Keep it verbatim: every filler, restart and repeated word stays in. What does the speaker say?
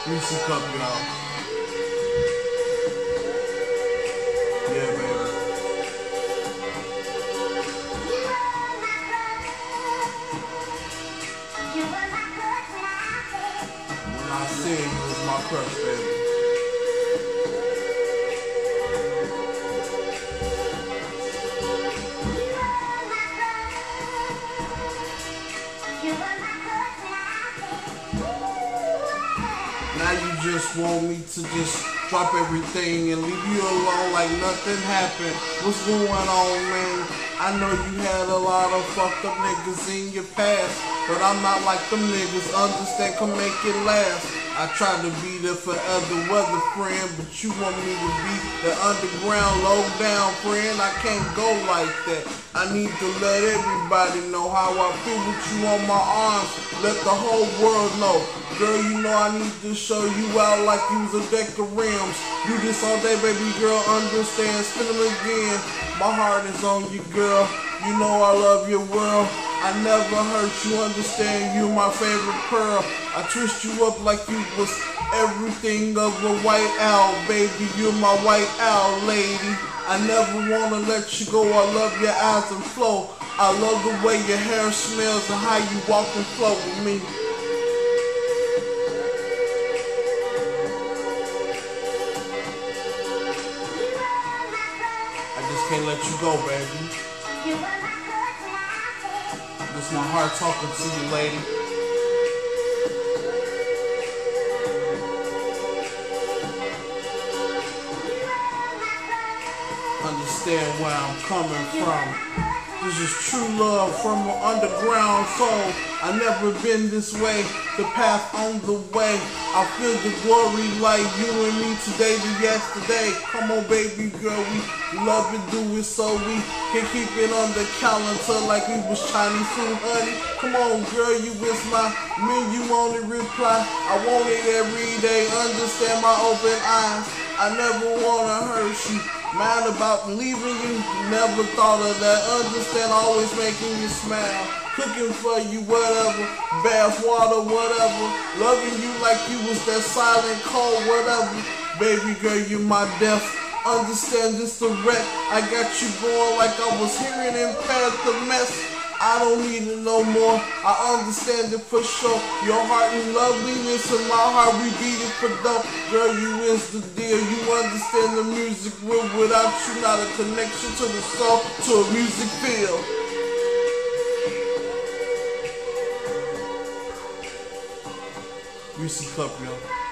Reece'cee Cup, y'all. Yeah, baby. When I said you was my crush, baby. Now you just want me to just drop everything and leave you alone like nothing happened. What's going on, man? I know you had a lot of fucked up niggas in your past, but I'm not like them niggas. Understand, can make it last. I tried to be the forever weather friend, but you want me to be the underground, low down friend. I can't go like that. I need to let everybody know how I feel with you on my arms. Let the whole world know. Girl, you know I need to show you out like you was a deck of rims. Do this all day, baby girl, understand, spin them again. My heart is on you, girl. You know I love your world. I never hurt you, understand, you my favorite pearl. I twist you up like you was everything of a white owl, baby. You're my white owl, lady. I never wanna let you go, I love your eyes and flow. I love the way your hair smells and how you walk and flow with me. I just can't let you go, baby. It's my heart talking to you, lady. Understand where I'm coming from. This is true love from an underground soul. I never been this way, the path on the way. I feel the glory like you and me today to yesterday. Come on, baby girl, we love and do it so we can keep it on the calendar like we was Chinese food, honey. Come on, girl, you is my menu only reply. I want it every day, understand my open eyes. I never wanna hurt you. Mad about leaving you, never thought of that. Understand, always making you smile. Cooking for you, whatever. Bath water, whatever. Loving you like you was that silent cold, whatever. Baby girl, you my death. Understand this the wreck. I got you going like I was hearing in past the mess. I don't need it no more. I understand it for sure. Your heart and loveliness and my heart, we beat it for dope. Girl, you is the deal. You understand the music will without you, not a connection to the soul, to a music field. Reece'cee Cup, yo.